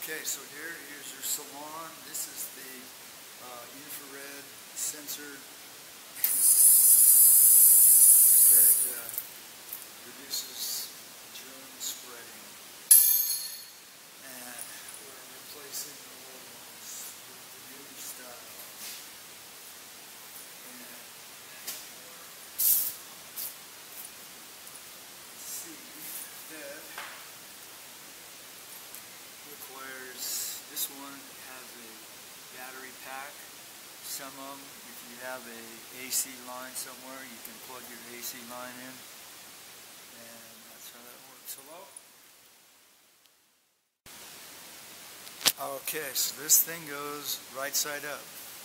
Okay, so here's your salon. This is the infrared sensor that reduces germ spreading. And we're replacing the old ones with the new style. And see that requires, this one has a battery pack. Some of them, if you have a AC line somewhere, you can plug your AC line in, and that's how that works. Hello? Okay, so this thing goes right side up.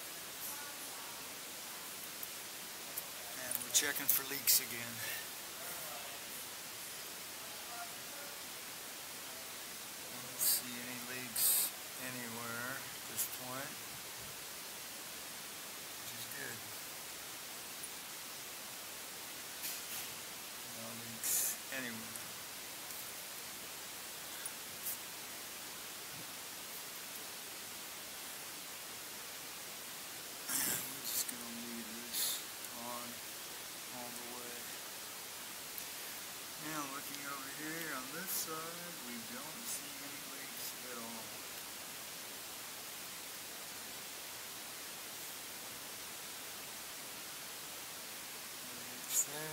And we're checking for leaks again. Don't see any leaks anywhere at this point, which is good. No leaks anywhere. We're just going to leave this on all the way. Now looking over here on this side, we don't see any leaks at all. Leaks there.